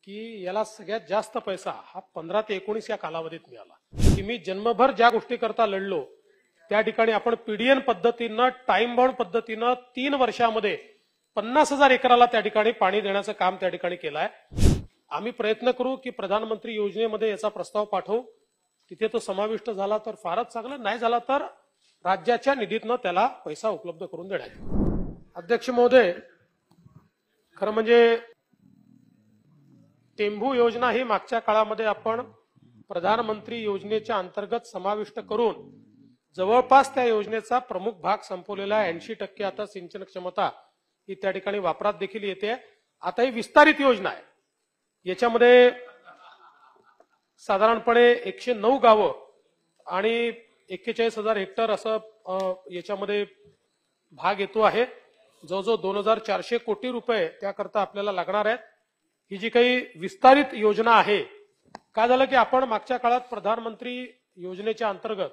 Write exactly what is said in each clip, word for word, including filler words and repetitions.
की याला सगळ्यात जास्त पैसा हा पंधरा ते एकोणीस या कालावधीत मिळाला। की मी जन्मभर ज्या गोष्टी करता लढलो त्या ठिकाणी आपण पीडीएन पद्धतीनं टाइम बाउंड पद्धतीनं तीन वर्षामध्ये पन्नास हजार एकराला त्या ठिकाणी पाणी देण्याचं काम त्या ठिकाणी केलं आहे। आम्ही प्रयत्न करू की प्रधानमंत्री योजनेमध्ये याचा प्रस्ताव पाठवू, तिथे तो समाविष्ट झाला तर फारच चांगलं, नाही झाला तर राज्याच्या निधीतनं त्याला पैसा उपलब्ध करून देण्यात। अध्यक्ष महोदय, खरं म्हणजे टेंभू योजना ही मागच्या काळामध्ये आपण प्रधानमंत्री योजनेच्या अंतर्गत समाविष्ट करून जवळपास त्या योजनेचा प्रमुख भाग संपवलेला आहे। ऐंशी टक्के आता सिंचन क्षमता ही त्या ठिकाणी वापरात देखील येते। आता ही विस्तारित योजना आहे, याच्यामध्ये साधारणपणे एकशे नऊ गावं आणि एक्केचाळीस हजार हेक्टर असं याच्यामध्ये भाग येतो आहे। जवळजवळ दोन हजार चारशे कोटी रुपये त्याकरता आपल्याला लागणार आहेत। ही जी काही विस्तारित योजना आहे, काय झालं की आपण मागच्या काळात प्रधानमंत्री योजनेच्या अंतर्गत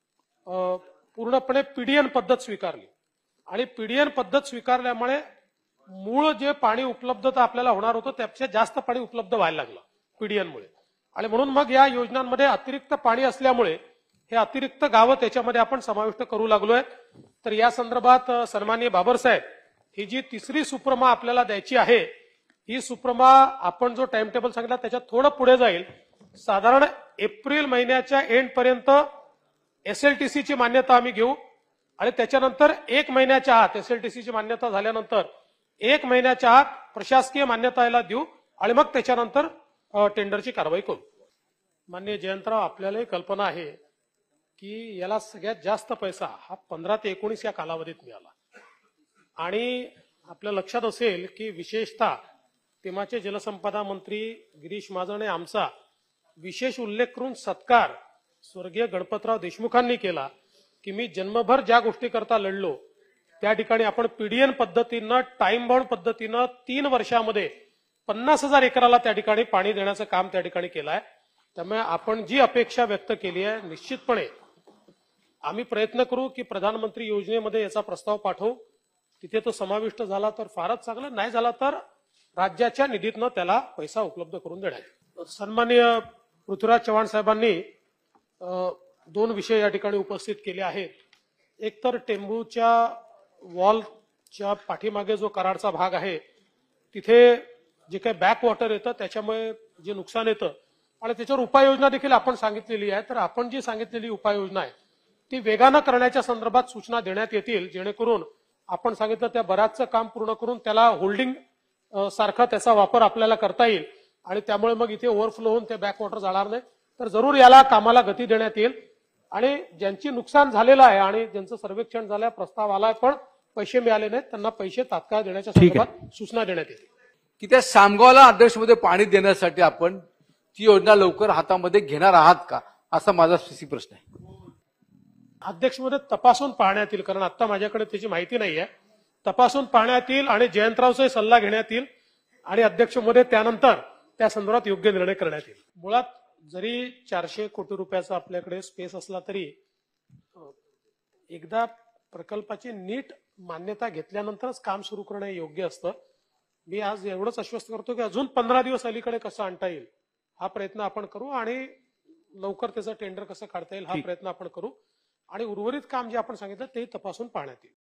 पूर्णपणे पीडीएन पद्धत स्वीकारली आणि पीडीएन पद्धत स्वीकारल्यामुळे मूळ जे पाणी उपलब्धता आपल्याला होणार होतं त्यापेक्षा जास्त पाणी उपलब्ध व्हायला लागलं पीडीएनमुळे। आणि म्हणून मग या योजनांमध्ये अतिरिक्त पाणी असल्यामुळे हे अतिरिक्त गावं त्याच्यामध्ये आपण समाविष्ट करू लागलोय। तर या संदर्भात सन्माननीय बाबरसाहेब, ही जी तिसरी सुप्रमा आपल्याला द्यायची आहे, ही सुप्रमा आपण जो टाइम टेबल सांगितला त्याच्यात थोडं पुढे जाईल। साधारण एप्रिल महिन्याच्या एंड पर्यंत एसएलटीसीची मान्यता आम्ही घेऊ आणि त्याच्यानंतर एक महिन्याच्या आत एसएलटीसीची मान्यता झाल्यानंतर एक महिन्याच्या आत प्रशासकीय मान्यता याला देऊ आणि मग त्याच्यानंतर टेंडरची कारवाई करू। माननीय जयंतराव, आपल्यालाही कल्पना आहे की याला सगळ्यात जास्त पैसा हा पंधरा ते एकोणीस या कालावधीत मिळाला आणि आपल्या लक्षात असेल की विशेषतः तेव्हाचे जलसंपदा मंत्री गिरीश महाजन आमचा विशेष उल्लेख करून सत्कार स्वर्गीय गणपतराव देशमुखांनी केला की मी जन्मभर ज्या गोष्टी करता लढलो त्या ठिकाणी आपण पीडीएन पद्धतीनं टाइम बाउंड पद्धतीनं तीन वर्षामध्ये पन्नास हजार एकराला त्या ठिकाणी पाणी देण्याचं काम त्या ठिकाणी केलं आहे। त्यामुळे आपण जी अपेक्षा व्यक्त केली आहे, निश्चितपणे आम्ही प्रयत्न करू की प्रधानमंत्री योजनेमध्ये याचा प्रस्ताव पाठवू, तिथे तो समाविष्ट झाला तर फारच चांगलं, नाही झाला तर राज्याच्या निधीतनं त्याला पैसा उपलब्ध करून देण्यात। सन्माननीय पृथ्वीराज चव्हाण साहेबांनी दोन विषय या ठिकाणी उपस्थित केले आहेत। एक तर टेंभूच्या वॉलच्या पाठीमागे जो कराडचा भाग आहे तिथे जे काही बॅक वॉटर येतं त्याच्यामुळे जे नुकसान येतं आणि त्याच्यावर उपाययोजना देखील आपण सांगितलेली आहे। तर आपण जी सांगितलेली उपाययोजना आहे ती वेगानं करण्याच्या संदर्भात सूचना देण्यात येतील, जेणेकरून आपण सांगितलं त्या बऱ्याचचं काम पूर्ण करून त्याला होल्डिंग सारखा त्याचा वापर आपल्याला करता येईल आणि त्यामुळे मग इथे ओव्हरफ्लो होऊन ते बॅक वॉटर जाणार नाही। तर जरूर याला कामाला गती देण्यात येईल आणि ज्यांची नुकसान झालेलं आहे आणि ज्यांचं सर्वेक्षण झालंय, प्रस्ताव आलाय पण पैसे मिळाले नाहीत, त्यांना पैसे तात्काळ देण्याच्या संदर्भात सूचना देण्यात येतील। की त्या सामगावला अध्यक्षमध्ये पाणी देण्यासाठी आपण ती योजना लवकर हातामध्ये घेणार आहात का, असा माझा स्पेसिफिक प्रश्न आहे। अध्यक्षमध्ये तपासून पाहण्यात येईल, कारण आता माझ्याकडे त्याची माहिती नाहीये। तपासून पाहण्यात येईल आणि जयंतरावचाही सल्ला घेण्यात येईल आणि अध्यक्षमध्ये त्यानंतर त्या संदर्भात योग्य निर्णय करण्यात येईल। मुळात जरी चारशे कोटी रुपयाचा आपल्याकडे स्पेस असला तरी एकदा प्रकल्पाची नीट मान्यता घेतल्यानंतरच काम सुरू करणं योग्य असतं। मी आज एवढंच आश्वस्त करतो की अजून पंधरा दिवस अलीकडे कसं आणता येईल हा प्रयत्न आपण करू आणि लवकर त्याचं टेंडर कसं काढता येईल हा प्रयत्न आपण करू आणि उर्वरित काम जे आपण सांगितलं ते तपासून पाहण्यात येईल।